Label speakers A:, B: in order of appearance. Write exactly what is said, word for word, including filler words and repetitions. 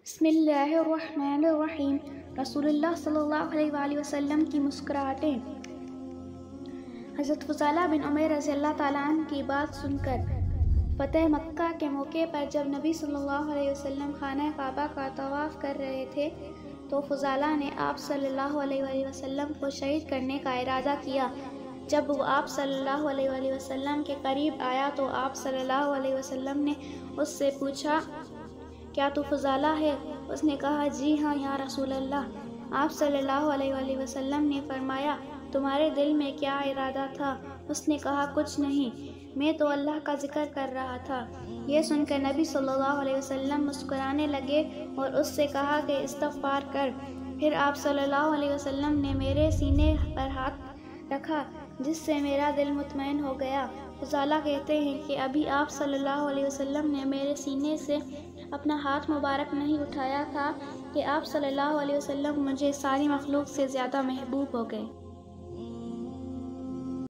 A: بسم اللہ الرحمن الرحیم۔ رسول اللہ صلی اللہ علیہ وآلہ وسلم کی مسکراہٹیں۔ حضرت فضالہ بن عمیر رضی اللہ تعالیٰ عنہ کی بات سن کر فتح مکہ کے موقع پر جب نبی صلی اللہ علیہ وسلم خانہ کعبہ کا طواف کر رہے تھے تو فضالہ نے آپ صلی اللہ علیہ وآلہ وسلم کو شہید کرنے کا ارادہ کیا۔ جب وہ آپ صلی اللہ علیہ وآلہ وسلم کے قریب آیا تو آپ صلی اللہ علیہ وسلم نے اس سے پوچھا، کیا تو فضالہ ہے؟ اس نے کہا، جی ہاں یا رسول اللہ۔ آپ صلی اللہ علیہ وآلہ وسلم نے فرمایا، تمہارے دل میں کیا ارادہ تھا؟ اس نے کہا، کچھ نہیں، میں تو اللہ کا ذکر کر رہا تھا۔ یہ سن کر نبی صلی اللہ علیہ وسلم مسکرانے لگے اور اس سے کہا کہ استغفار کر۔ پھر آپ صلی اللہ علیہ وسلم نے میرے سینے پر ہاتھ رکھا جس سے میرا دل مطمئن ہو گیا۔ فضالہ کہتے ہیں کہ ابھی آپ صلی اللہ علیہ وسلم نے میرے سینے سے اپنا ہاتھ مبارک نہیں اٹھایا تھا کہ آپ صلی اللہ علیہ وسلم مجھے ساری مخلوق سے زیادہ محبوب ہو گئے۔